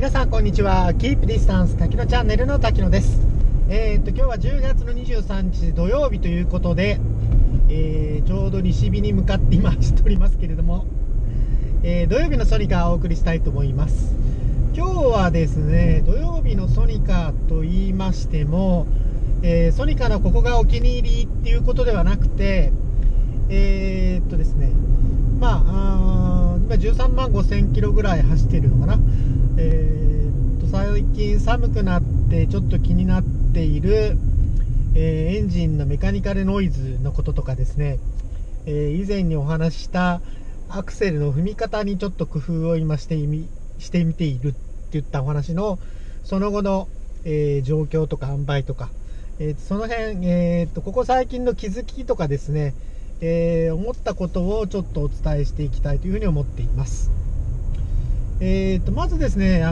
皆さんこんにちは。キープディスタンス滝野チャンネルの滝野です。今日は10月の23日土曜日ということで、ちょうど西日に向かって今走っておりますけれども、土曜日のソニカをお送りしたいと思います。今日はですね、土曜日のソニカと言いましても、ソニカのここがお気に入りっていうことではなくて、ですね、今13万5000キロぐらい走っているのかな。最近寒くなってちょっと気になっている、エンジンのメカニカルノイズのこととかですね、以前にお話ししたアクセルの踏み方にちょっと工夫を今してみているっていったお話のその後の、状況とか塩梅とか、その辺、ここ最近の気づきとかですね、思ったことをちょっとお伝えしていきたいというふうに思っています。まずですね、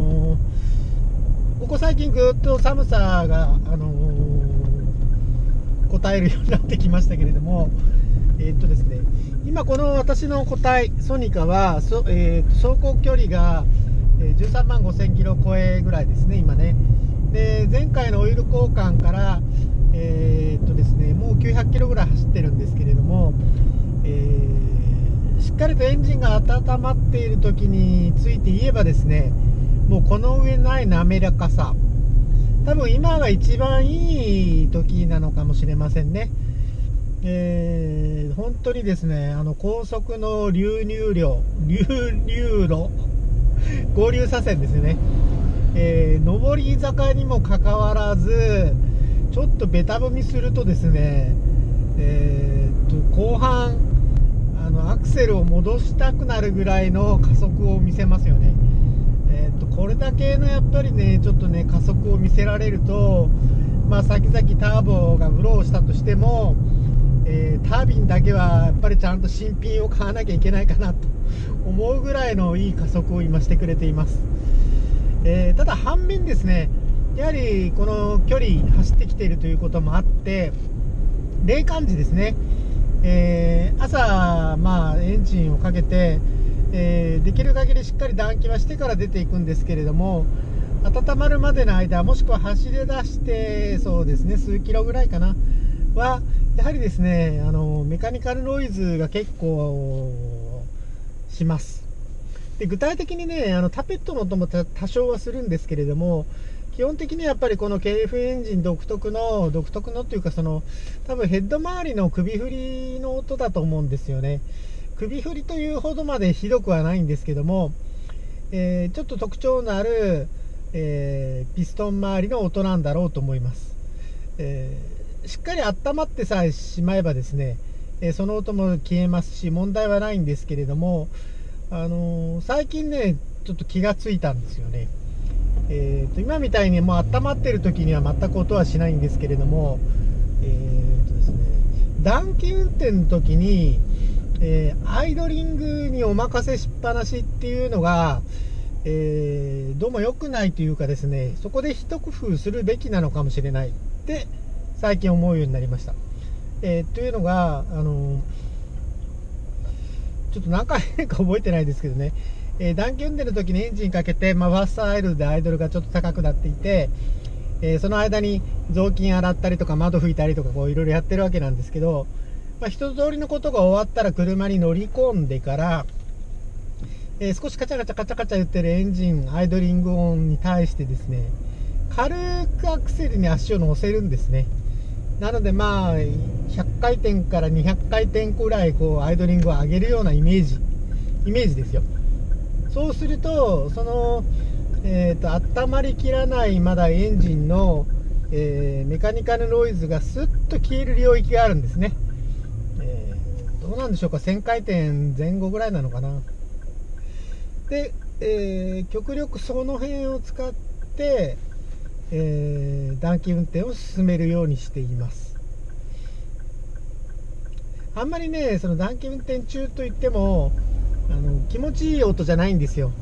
ここ最近ぐっと寒さが、答えるようになってきましたけれども、ですね、今この私の個体ソニカは走行距離が13万5000キロ超えぐらいですね、今ね。で、前回のオイル交換からですね、もう900キロぐらい走ってるんですけれども、しっかりとエンジンが温まっている時について言えばですね、もうこの上ない滑らかさ、多分今が一番いい時なのかもしれませんね。本当にですね、高速の流入路合流車線ですよね、上り坂にもかかわらずちょっとベタ踏みするとですね、後半アクセルを戻したくなるぐらいの加速を見せますよね。これだけのやっぱりね、ちょっとね加速を見せられると、先々ターボがブローしたとしても、タービンだけはやっぱりちゃんと新品を買わなきゃいけないかなと思うぐらいのいい加速を今してくれています。ただ反面ですね、やはりこの距離走ってきているということもあって、冷感時ですね、朝、エンジンをかけて、できる限りしっかり暖気はしてから出ていくんですけれども、温まるまでの間、もしくは走り出してそうですね、数キロぐらいかなはやはりですね、メカニカルノイズが結構します。で、具体的にね、タペットの音も多少はするんですけれども、基本的にやっぱりこの KF エンジン独特のというか、多分ヘッド周りの首振りの音だと思うんですよね。首振りというほどまでひどくはないんですけども、ちょっと特徴のある、ピストン周りの音なんだろうと思います。しっかり温まってさえしまえばですね、その音も消えますし問題はないんですけれども、最近ねちょっと気がついたんですよね。今みたいにもう温まってる時には全く音はしないんですけれども、ですね、暖気運転の時に、アイドリングにお任せしっぱなしっていうのが、どうも良くないというかですね、そこで一工夫するべきなのかもしれないって最近思うようになりました。というのが、ちょっと何回か覚えてないですけどね、暖気運転の時にエンジンかけて、ファーストアイドルでアイドルがちょっと高くなっていて、その間に雑巾洗ったりとか窓拭いたりとかいろいろやってるわけなんですけど、一通りのことが終わったら車に乗り込んでから、少しカチャカチャ言ってるエンジンアイドリング音に対してですね、軽くアクセルに足を乗せるんですね。なので100回転から200回転くらいアイドリングを上げるようなイメージですよ。そうすると温まりきらないまだエンジンの、メカニカルノイズがスッと消える領域があるんですね。どうなんでしょうか、1000回転前後ぐらいなのかな。で、極力その辺を使って、暖気運転を進めるようにしています。あんまりね、その暖気運転中といっても気持ちいい音じゃないんですよ。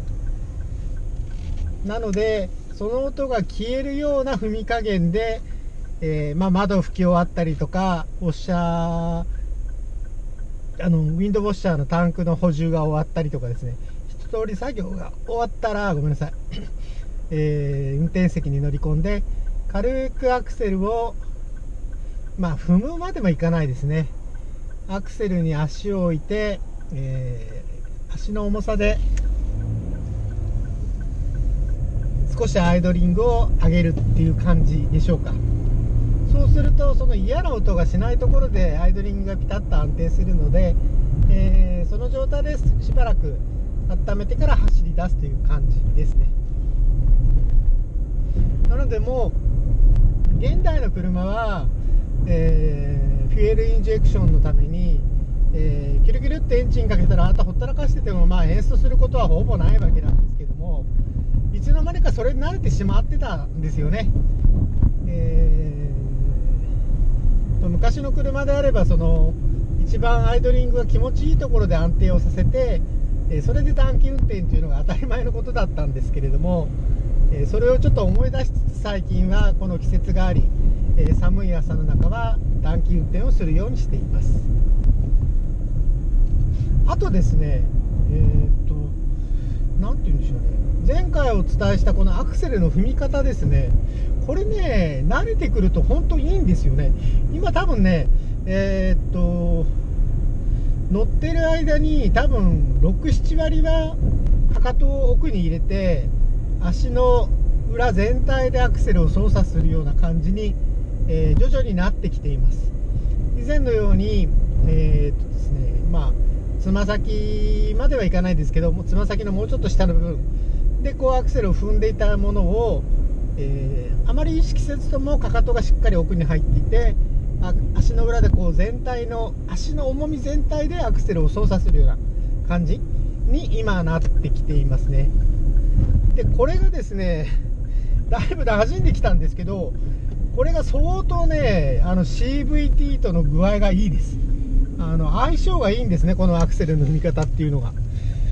なのでその音が消えるような踏み加減で、窓拭き終わったりとか、ウォッシャーウィンドウォッシャーのタンクの補充が終わったりとかですね、 通り作業が終わったら、ごめんなさい、運転席に乗り込んで軽くアクセルを踏むまでもいかないですね。アクセルに足を置いて、足の重さで少しアイドリングを上げるっていう感じでしょうか。そうするとその嫌な音がしないところでアイドリングがピタッと安定するので、その状態でしばらく温めてから走り出すという感じですね。なのでもう現代の車は、フュエルインジェクションのために、キュルキュルってエンジンかけたらあとほったらかしててもエンストすることはほぼないわけなんですけども、いつの間にかそれに慣れてしまってたんですよね。昔の車であれば一番アイドリングが気持ちいいところで安定をさせて、それで短期運転というのが当たり前のことだったんですけれども、それをちょっと思い出しつつ最近はこの季節があり、寒い朝の中は短期運転をするようにしています。あとですね、なんて言うんでしょうね、前回お伝えしたこのアクセルの踏み方ですね、これね、慣れてくると本当いいんですよね。今多分ね、乗ってる間に多分6、7割はかかとを奥に入れて足の裏全体でアクセルを操作するような感じに、徐々になってきています。以前のように、ですね、つま先まではいかないですけども、つま先のもうちょっと下の部分でこうアクセルを踏んでいたものを、あまり意識せずともかかとがしっかり奥に入っていて、足の裏でこう全体の足の重み全体でアクセルを操作するような感じに今なってきていますね。でこれがですね、だいぶ馴染んできたんですけど、これが相当ね、CVT との具合がいいです。相性がいいんですね、このアクセルの踏み方っていうのが。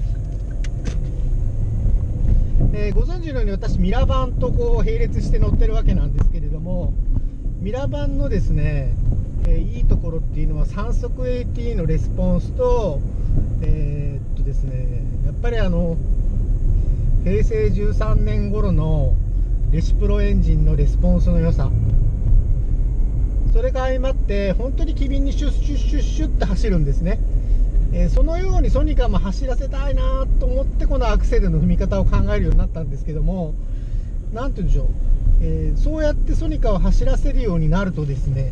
ご存知のように私ミラバンとこう並列して乗ってるわけなんですけれども、ミラバンのですね、いいところっていうのは3速 AT のレスポンスと、ですね、やっぱり平成13年頃のレシプロエンジンのレスポンスの良さ、それが相まって本当に機敏にシュッシュッシュッシュッって走るんですね。そのようにソニカも走らせたいなと思ってこのアクセルの踏み方を考えるようになったんですけども、なんて言うんでしょう、そうやってソニカを走らせるようになるとですね、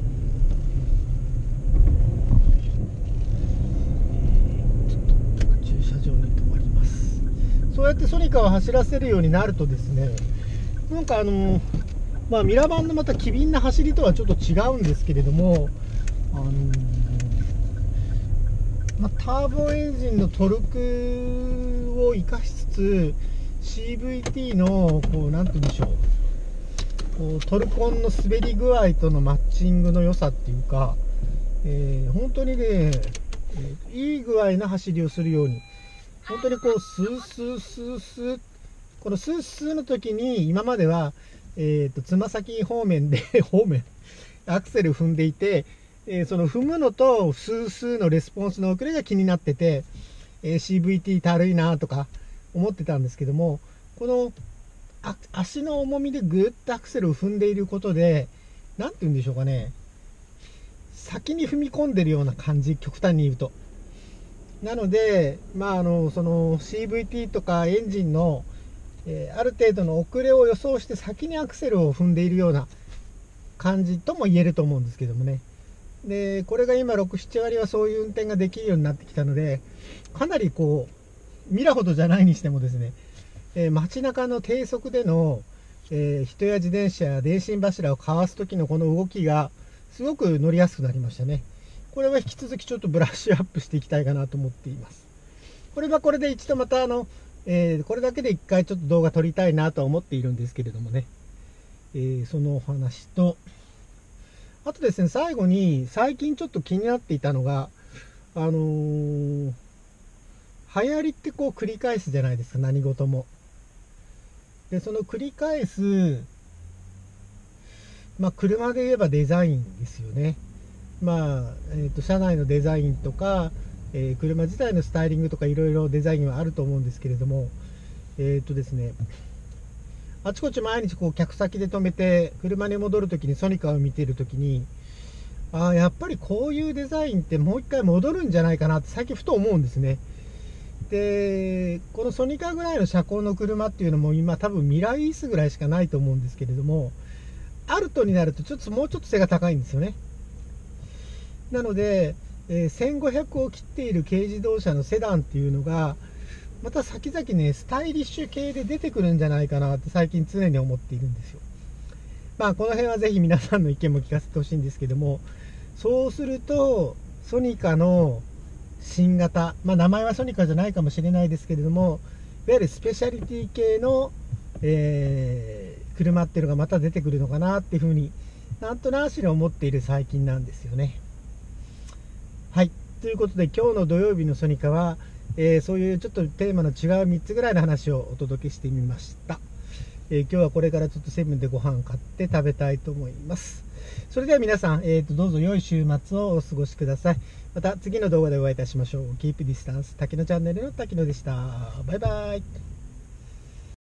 ちょっと駐車場に止まります。そうやってソニカを走らせるようになるとですね、なんかミラバンのまた機敏な走りとはちょっと違うんですけれども、ターボエンジンのトルクを生かしつつ CVT のなんて言うんでしょう、トルコンの滑り具合とのマッチングの良さっていうか、本当にね、いい具合な走りをするように、本当にこうスースースースー、このスースーの時に今まではつま先方面でアクセル踏んでいて、その踏むのとスースーのレスポンスの遅れが気になってて、CVT たるいなとか思ってたんですけども、この足の重みでぐーっとアクセルを踏んでいることで、なんて言うんでしょうかね、先に踏み込んでるような感じ、極端に言うと。なので、その CVT とかエンジンの、ある程度の遅れを予想して先にアクセルを踏んでいるような感じとも言えると思うんですけどもね。でこれが今6、7割はそういう運転ができるようになってきたので、かなりミラほどじゃないにしてもですね、街中の低速での、人や自転車や電信柱をかわす時のこの動きがすごく乗りやすくなりましたね。これは引き続きちょっとブラッシュアップしていきたいかなと思っています。これはこれで一度またこれだけで1回ちょっと動画撮りたいなとは思っているんですけれどもね、そのお話と、あとですね、最後に最近ちょっと気になっていたのが、流行りって繰り返すじゃないですか、何事も。でその繰り返す、車で言えばデザインですよね。車内のデザインとか、 車自体のスタイリングとかいろいろデザインはあると思うんですけれども、ですね、あちこち毎日こう客先で止めて車に戻るときにソニカを見ているときに、やっぱりこういうデザインってもう一回戻るんじゃないかなって最近ふと思うんですね。でこのソニカぐらいの車高の車っていうのも今多分ミライースぐらいしかないと思うんですけれども、アルトになるともうちょっと背が高いんですよね。なので、1500を切っている軽自動車のセダンっていうのがまた先々ねスタイリッシュ系で出てくるんじゃないかなって最近常に思っているんですよ。この辺はぜひ皆さんの意見も聞かせてほしいんですけども、そうするとソニカの新型、名前はソニカじゃないかもしれないですけれども、いわゆるスペシャリティ系の、車っていうのがまた出てくるのかなっていうふうになんとなしに思っている最近なんですよね。はい、ということで今日の土曜日のソニカは、そういうちょっとテーマの違う3つぐらいの話をお届けしてみました。今日はこれからちょっとセブンでご飯買って食べたいと思います。それでは皆さん、どうぞ良い週末をお過ごしください。また次の動画でお会いいたしましょう。Keep Distance 滝野チャンネルの滝野でした。バイバイ。